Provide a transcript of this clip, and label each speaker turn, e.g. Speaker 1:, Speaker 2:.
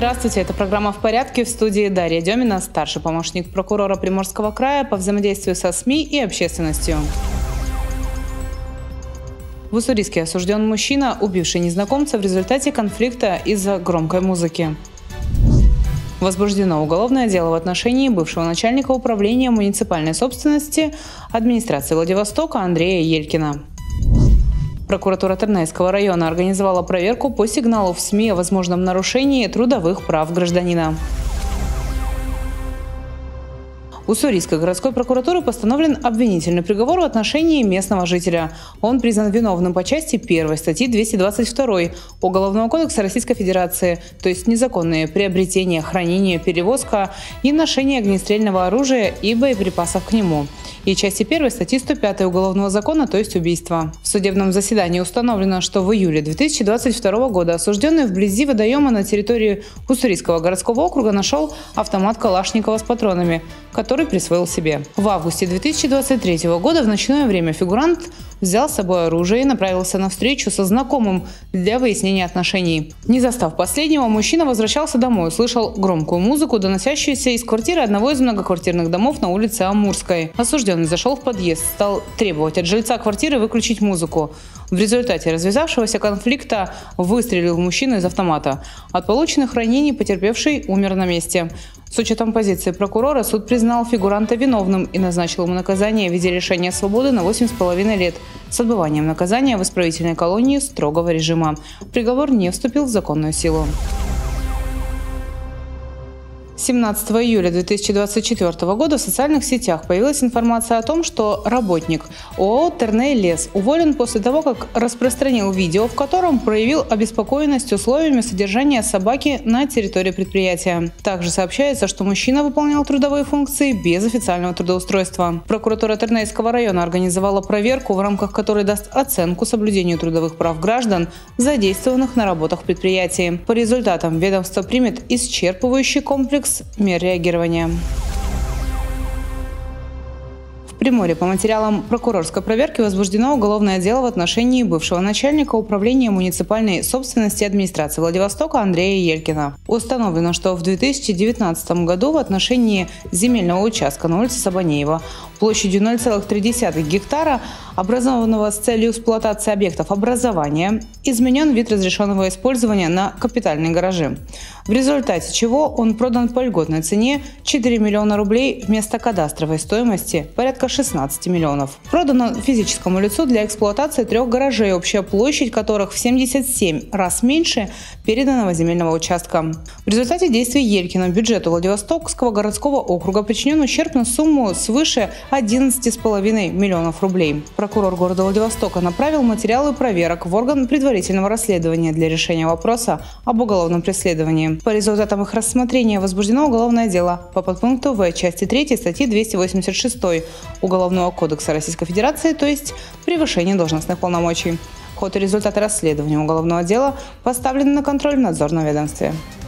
Speaker 1: Здравствуйте, это программа «В порядке», в студии Дарья Демина, старший помощник прокурора Приморского края по взаимодействию со СМИ и общественностью. В Уссурийске осужден мужчина, убивший незнакомца в результате конфликта из-за громкой музыки. Возбуждено уголовное дело в отношении бывшего начальника управления муниципальной собственности администрации Владивостока Андрея Елькина. Прокуратура Тернейского района организовала проверку по сигналу в СМИ о возможном нарушении трудовых прав гражданина. Уссурийской городской прокуратуры постановлен обвинительный приговор в отношении местного жителя. Он признан виновным по части 1 статьи 222 Уголовного кодекса Российской Федерации, то есть незаконное приобретение, хранение, перевозка и ношение огнестрельного оружия и боеприпасов к нему, и части 1 статьи 105 Уголовного закона, то есть убийство. В судебном заседании установлено, что в июле 2022 года осужденный вблизи водоема на территории Уссурийского городского округа нашел автомат Калашникова с патронами, который присвоил себе. В августе 2023 года в ночное время фигурант взял с собой оружие и направился на встречу со знакомым для выяснения отношений. Не застав последнего, мужчина возвращался домой, услышал громкую музыку, доносящуюся из квартиры одного из многоквартирных домов на улице Амурской. Осужденный зашел в подъезд, стал требовать от жильца квартиры выключить музыку. В результате развязавшегося конфликта выстрелил мужчина из автомата. От полученных ранений потерпевший умер на месте. С учетом позиции прокурора суд признал фигуранта виновным и назначил ему наказание в виде лишения свободы на 8,5 лет с отбыванием наказания в исправительной колонии строгого режима. Приговор не вступил в законную силу. 17 июля 2024 года в социальных сетях появилась информация о том, что работник ООО «Терней Лес» уволен после того, как распространил видео, в котором проявил обеспокоенность условиями содержания собаки на территории предприятия. Также сообщается, что мужчина выполнял трудовые функции без официального трудоустройства. Прокуратура Тернейского района организовала проверку, в рамках которой даст оценку соблюдению трудовых прав граждан, задействованных на работах в предприятии. По результатам ведомство примет исчерпывающий комплекс мер реагирования. В Приморье по материалам прокурорской проверки возбуждено уголовное дело в отношении бывшего начальника управления муниципальной собственности администрации Владивостока Андрея Елькина. Установлено, что в 2019 году в отношении земельного участка на улице Сабанеева площадью 0,3 гектара, образованного с целью эксплуатации объектов образования, изменен вид разрешенного использования на капитальные гаражи, в результате чего он продан по льготной цене 4 миллиона рублей вместо кадастровой стоимости порядка 16 миллионов. Продано физическому лицу для эксплуатации 3 гаражей, общая площадь которых в 77 раз меньше переданного земельного участка. В результате действий Елькина бюджету Владивостокского городского округа причинен ущерб на сумму свыше 11,5 миллионов рублей. Прокурор города Владивостока направил материалы проверок в орган предварительного расследования для решения вопроса об уголовном преследовании. По результатам их рассмотрения возбуждено уголовное дело по подпункту В части 3 статьи 286 Уголовного кодекса Российской Федерации, то есть превышение должностных полномочий. Ход и результаты расследования уголовного дела поставлены на контроль в надзорном ведомстве.